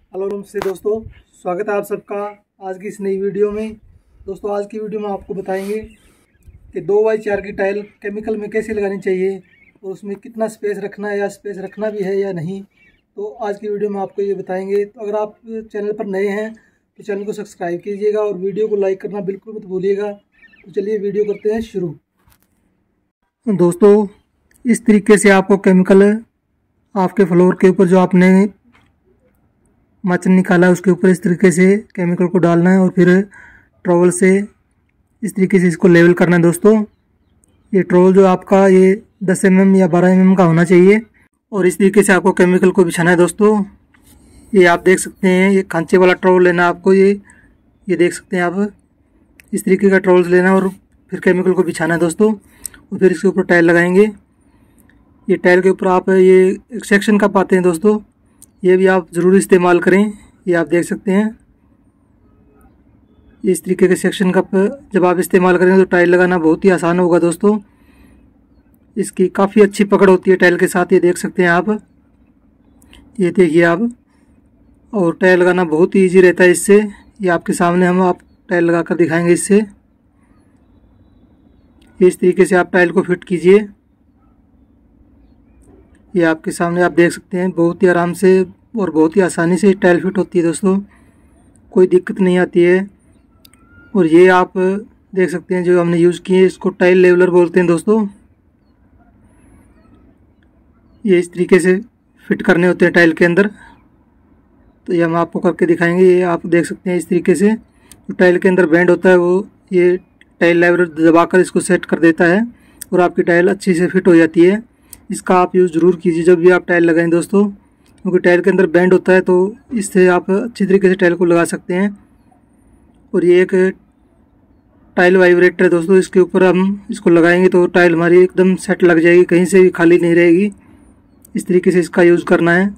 Hello नमस्ते दोस्तों, स्वागत है आप सबका आज की इस नई वीडियो में। दोस्तों आज की वीडियो में आपको बताएंगे कि 2x4 की टाइल केमिकल में कैसे लगानी चाहिए और उसमें कितना स्पेस रखना है या स्पेस रखना भी है या नहीं। तो आज की वीडियो में आपको ये बताएंगे। तो अगर आप चैनल पर नए हैं तो चैनल को सब्सक्राइब कीजिएगा और वीडियो को लाइक करना बिल्कुल मत भूलिएगा। तो चलिए वीडियो करते हैं शुरू। दोस्तों इस तरीके से आपको केमिकल आपके फ्लोर के ऊपर जो आपने मचन निकाला है उसके ऊपर इस तरीके से केमिकल को डालना है और फिर ट्रॉवल से इस तरीके से इसको लेवल करना है। दोस्तों ये ट्रॉवल जो आपका ये 10 mm या 12 mm का होना चाहिए और इस तरीके से आपको केमिकल को बिछाना है। दोस्तों ये आप देख सकते हैं, ये खांचे वाला ट्रॉवल लेना है आपको। ये देख सकते हैं आप, इस तरीके का ट्रॉवल लेना है और फिर केमिकल को बिछाना है दोस्तों। और फिर इसके ऊपर टाइल लगाएंगे। ये टाइल के ऊपर आप ये एक सेक्शन का पाते हैं दोस्तों, ये भी आप ज़रूर इस्तेमाल करें। ये आप देख सकते हैं इस तरीके के सेक्शन कप जब आप इस्तेमाल करेंगे तो टाइल लगाना बहुत ही आसान होगा दोस्तों। इसकी काफ़ी अच्छी पकड़ होती है टाइल के साथ, ये देख सकते हैं आप, ये देखिए आप। और टाइल लगाना बहुत ही ईजी रहता है इससे। ये आपके सामने हम आप टाइल लगा कर दिखाएंगे इससे। इस तरीके से आप टाइल को फिट कीजिए। ये आपके सामने आप देख सकते हैं, बहुत ही आराम से और बहुत ही आसानी से टाइल फिट होती है दोस्तों, कोई दिक्कत नहीं आती है। और ये आप देख सकते हैं जो हमने यूज़ किए इसको टाइल लेवलर बोलते हैं दोस्तों। ये इस तरीके से फिट करने होते हैं टाइल के अंदर। तो ये हम आपको करके दिखाएंगे। ये आप देख सकते हैं इस तरीके से जो टाइल के अंदर बैंड होता है वो ये टाइल लेवलर दबाकर इसको सेट कर देता है और आपकी टाइल अच्छी से फिट हो जाती है। इसका आप यूज़ ज़रूर कीजिए जब भी आप टाइल लगाएं दोस्तों, क्योंकि टाइल के अंदर बैंड होता है तो इससे आप अच्छी तरीके से टाइल को लगा सकते हैं। और ये एक टाइल वाइब्रेटर है दोस्तों, इसके ऊपर हम इसको लगाएंगे तो टाइल हमारी एकदम सेट लग जाएगी, कहीं से भी खाली नहीं रहेगी। इस तरीके से इसका यूज़ करना है।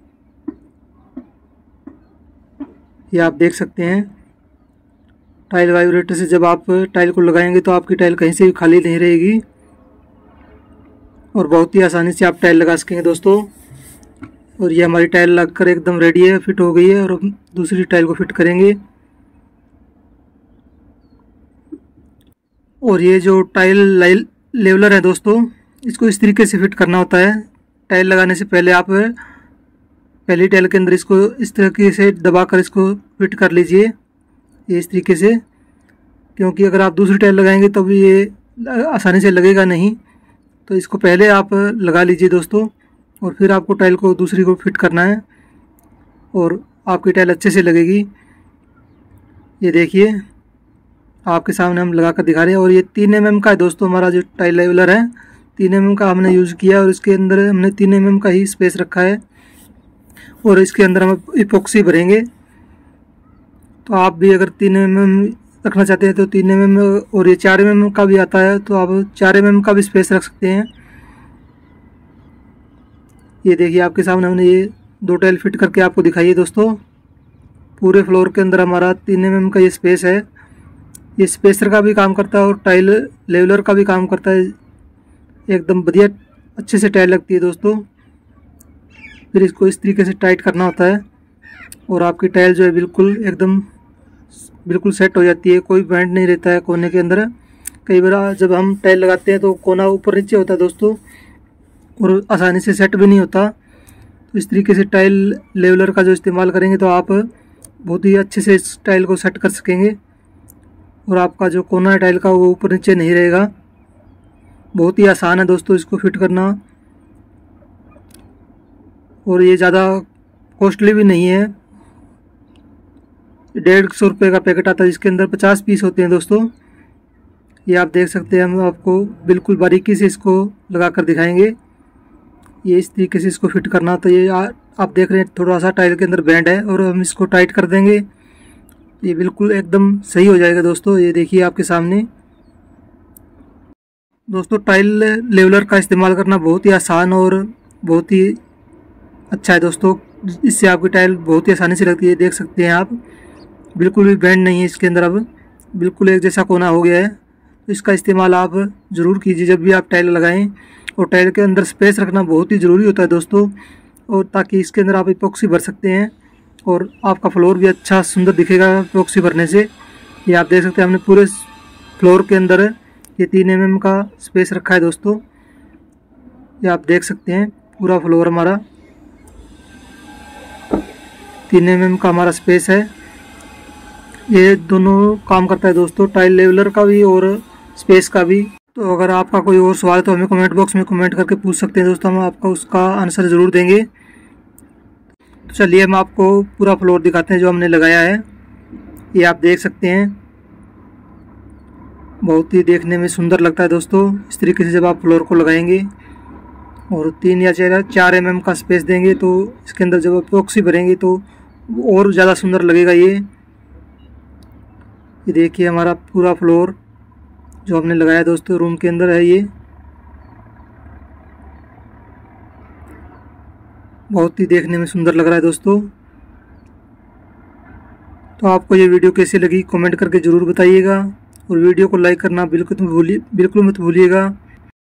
ये आप देख सकते हैं टाइल वाइब्रेटर से जब आप टाइल को लगाएंगे तो आपकी टाइल कहीं से भी खाली नहीं रहेगी और बहुत ही आसानी से आप टाइल लगा सकेंगे दोस्तों। और ये हमारी टाइल लगकर एकदम रेडी है, फिट हो गई है। और हम दूसरी टाइल को फिट करेंगे। और ये जो टाइल लेवलर है दोस्तों, इसको इस तरीके से फिट करना होता है। टाइल लगाने से पहले आप पहली टाइल के अंदर इसको इस तरीके से दबाकर इसको फिट कर लीजिए, ये इस तरीके से, क्योंकि अगर आप दूसरी टाइल लगाएंगे तब ये आसानी से लगेगा नहीं। तो इसको पहले आप लगा लीजिए दोस्तों और फिर आपको टाइल को दूसरी को फिट करना है और आपकी टाइल अच्छे से लगेगी। ये देखिए आपके सामने हम लगा कर दिखा रहे हैं। और ये 3 mm का है दोस्तों, हमारा जो टाइल लेवलर है 3 mm का हमने यूज़ किया और इसके अंदर हमने 3 mm का ही स्पेस रखा है। और इसके अंदर हम इपॉक्सी भरेंगे। तो आप भी अगर 3 mm रखना चाहते हैं तो 3 mm, और ये 4 mm का भी आता है तो आप 4 mm का भी स्पेस रख सकते हैं। ये देखिए आपके सामने हमने ये 2 टाइल फिट करके आपको दिखाइए दोस्तों। पूरे फ्लोर के अंदर हमारा 3 mm का ये स्पेस है। ये स्पेसर का भी काम करता है और टाइल लेवलर का भी काम करता है। एकदम बढ़िया अच्छे से टाइल लगती है दोस्तों। फिर इसको इस तरीके से टाइट करना होता है और आपकी टाइल जो है बिल्कुल सेट हो जाती है, कोई बैंड नहीं रहता है कोने के अंदर। कई बार जब हम टाइल लगाते हैं तो कोना ऊपर नीचे होता है दोस्तों और आसानी से सेट भी नहीं होता। तो इस तरीके से टाइल लेवलर का जो इस्तेमाल करेंगे तो आप बहुत ही अच्छे से इस टाइल को सेट कर सकेंगे और आपका जो कोना है टाइल का वो ऊपर नीचे नहीं रहेगा। बहुत ही आसान है दोस्तों इसको फिट करना और ये ज़्यादा कॉस्टली भी नहीं है। 150 रुपये का पैकेट आता है जिसके अंदर 50 पीस होते हैं दोस्तों। ये आप देख सकते हैं, हम आपको बिल्कुल बारीकी से इसको लगा कर दिखाएंगे। ये इस तरीके से इसको फिट करना। तो ये आप देख रहे हैं थोड़ा सा टाइल के अंदर बैंड है और हम इसको टाइट कर देंगे, ये बिल्कुल एकदम सही हो जाएगा दोस्तों। ये देखिए आपके सामने दोस्तों, टाइल लेवलर का इस्तेमाल करना बहुत ही आसान और बहुत ही अच्छा है दोस्तों। इससे आपकी टाइल बहुत ही आसानी से लगती है। देख सकते हैं आप, बिल्कुल भी बैंड नहीं है इसके अंदर, अब बिल्कुल एक जैसा कोना हो गया है। तो इसका इस्तेमाल आप ज़रूर कीजिए जब भी आप टाइल लगाएं। और टाइल के अंदर स्पेस रखना बहुत ही ज़रूरी होता है दोस्तों, और ताकि इसके अंदर आप इपॉक्सी भर सकते हैं और आपका फ्लोर भी अच्छा सुंदर दिखेगा एपॉक्सी भरने से। ये आप देख सकते हैं हमने पूरे फ्लोर के अंदर ये 3 mm का स्पेस रखा है दोस्तों। ये आप देख सकते हैं पूरा फ्लोर हमारा 3 mm का हमारा स्पेस है। ये दोनों काम करता है दोस्तों, टाइल लेवलर का भी और स्पेस का भी। तो अगर आपका कोई और सवाल है तो हमें कमेंट बॉक्स में कमेंट करके पूछ सकते हैं दोस्तों, हम आपको उसका आंसर ज़रूर देंगे। तो चलिए हम आपको पूरा फ्लोर दिखाते हैं जो हमने लगाया है। ये आप देख सकते हैं बहुत ही देखने में सुंदर लगता है दोस्तों। इस तरीके से जब आप फ्लोर को लगाएंगे और 3 या 4 mm का स्पेस देंगे तो इसके अंदर जब एपॉक्सी भरेंगे तो और ज़्यादा सुंदर लगेगा। ये देखिए हमारा पूरा फ्लोर जो हमने लगाया दोस्तों रूम के अंदर है। ये बहुत ही देखने में सुंदर लग रहा है दोस्तों। तो आपको ये वीडियो कैसी लगी कमेंट करके ज़रूर बताइएगा और वीडियो को लाइक करना बिल्कुल मत भूलिएगा।